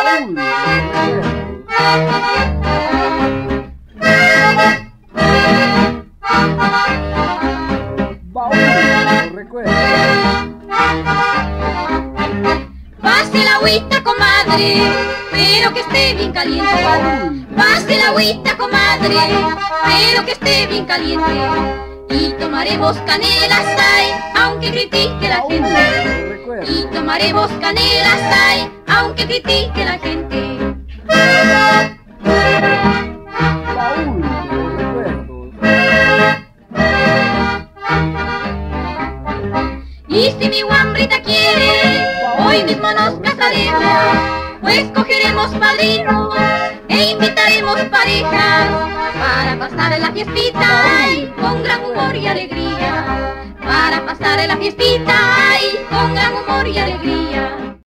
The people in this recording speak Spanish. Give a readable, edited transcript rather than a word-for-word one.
baúl de recuerdos. Baúl de recuerdos. Pase la agüita, comadre, pero que esté bien caliente. Pase la agüita, comadre, pero que esté bien caliente. Y tomaremos canelas, ay, aunque critique la gente. Y tomaremos canelas, ay, aunque critique la gente. Baúl de recuerdos. Y si mi guambrita quiere, hoy mismo nos casaremos, pues cogeremos padrinos e invitaremos parejas para pasar la fiestita ay, con gran humor y alegría. Para pasar la fiestita ay, con gran humor y alegría.